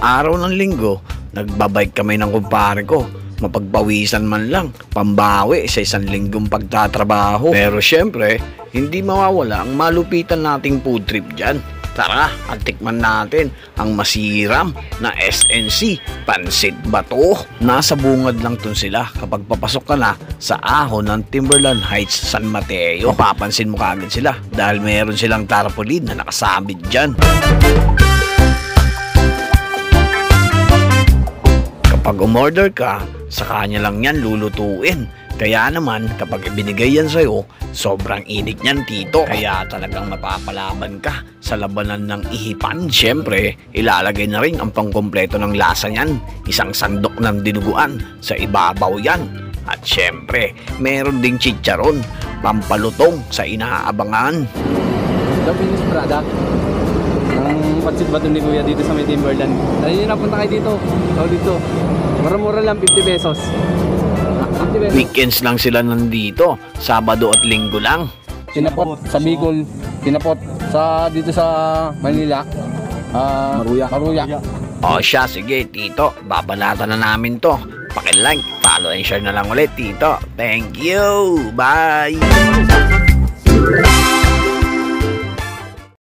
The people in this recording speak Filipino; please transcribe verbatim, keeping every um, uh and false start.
araw ng linggo, nagbabike kami ng kumpare ko. Mapagpawisan man lang, pambawi sa isang linggong pagtatrabaho. Pero syempre, hindi mawawala ang malupitan nating food trip dyan. Tara, at tikman natin ang masiram na S N C Pansit Bato. Nasa bungad lang tun sila kapag papasok ka na sa ahon ng Timberland Heights, San Mateo. Mapapansin mo kaagad sila dahil meron silang tarpaulin na nakasabit dyan. Kapag umorder ka, sa kanya lang yan lulutuin. Kaya naman, kapag ibinigay yan sa'yo, sobrang init niyan, tito. Kaya talagang mapapalaban ka sa labanan ng ihipan. Siyempre, ilalagay na rin ang pangkompleto ng lasa niyan. Isang sandok ng dinuguan, sa ibabaw yan. At siyempre, meron ding chicharon, pampalutong sa inaabangan. The finished product ng Pansit Bato ni Kuya dito sa may Timberland. Dahil nyo napunta kayo dito. Tawag dito. Mura-mura lang, fifty pesos. Weekends lang sila nandito, Sabado at Linggo lang. Tinapot sa Bicol, tinapot sa dito sa Manila, uh, Maruya. Maruya. O siya, sige tito, babanatan na namin to. Paki-like, follow and share na lang ulit tito. Thank you, bye!